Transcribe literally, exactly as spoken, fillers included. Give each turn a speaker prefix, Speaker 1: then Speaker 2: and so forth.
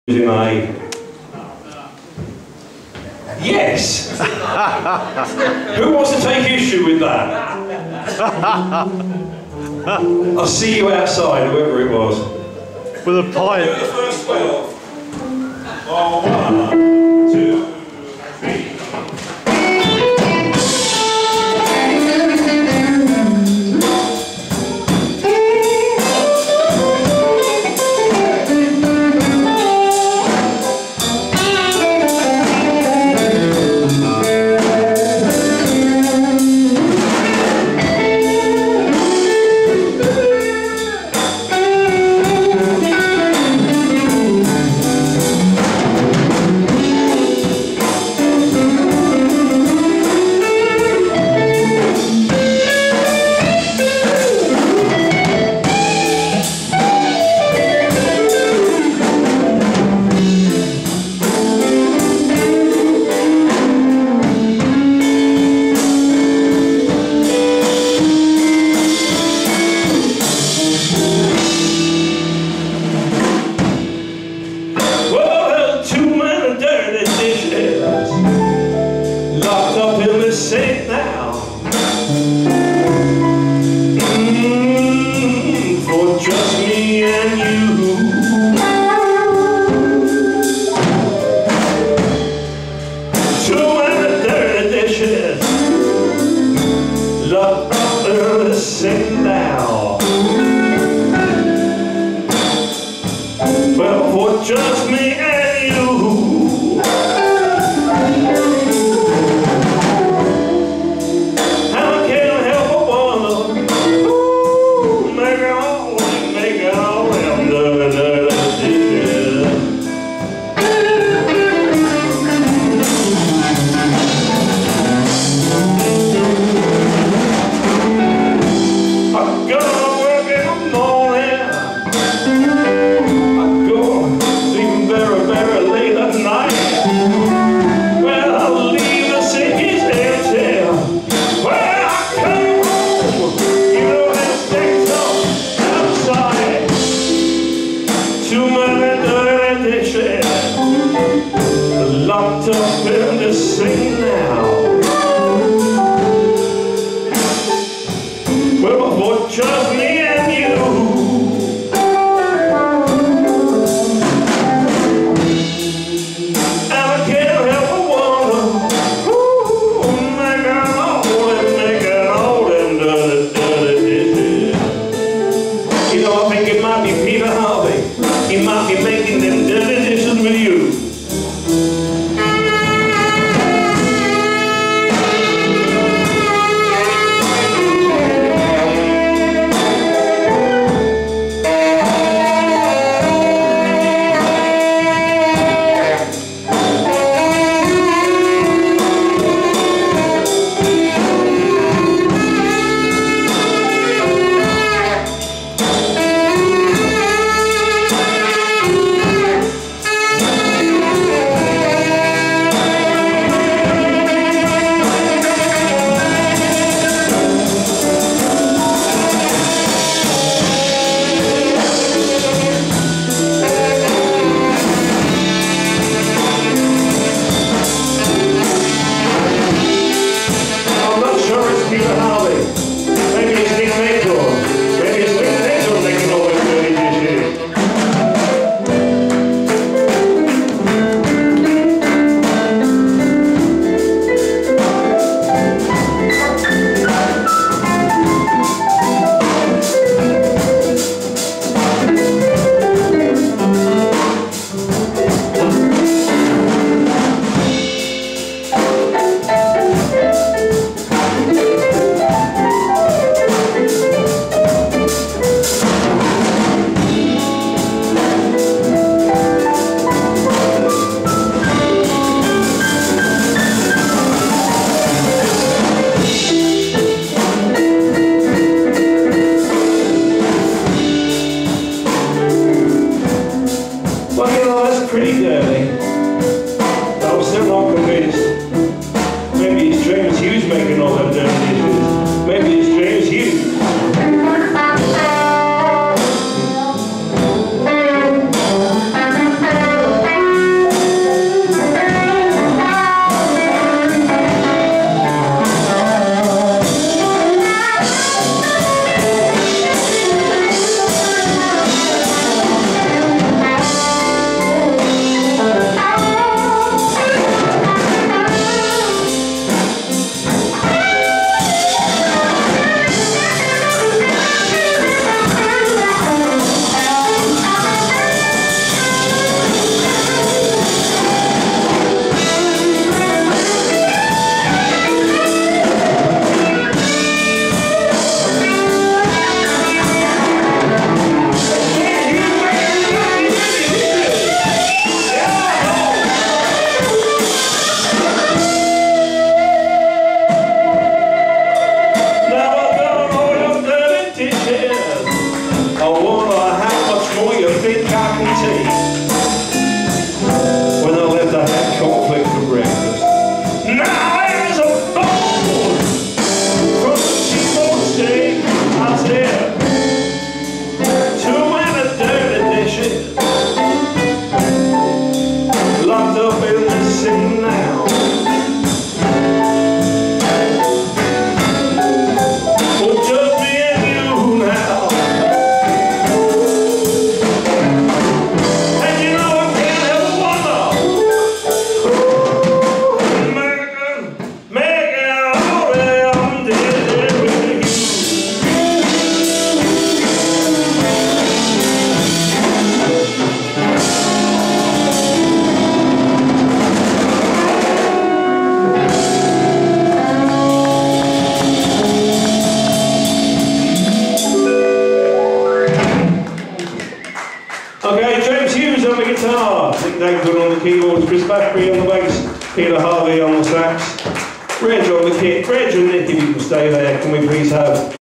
Speaker 1: Yes! Who wants to take issue with that? I'll see you outside, whoever it was.
Speaker 2: With a pint.
Speaker 1: Do the first twelve. Oh, one, two, three. Just me and you. How can I help but wonder? Ooh, make it all, make it all them dirty, dirty dishes. I'm gonna work in the morning. Locked up in this thing now. Well, for just me and you. And I can't help but wonder, ooh, make it all and make it all them dirty, dirty dishes. You know, I think it might be Peter Harvie. He might be making them dirty dishes with you. Pretty dirty. But I'm still not convinced. Maybe it's James Hughes making all them dirty dishes. Maybe it's James Hughes. David on the keyboards, Chris Battery on the bass, Peter Harvey on the sax, Reg on the kit. Reg and Nick, if you can stay there, can we please have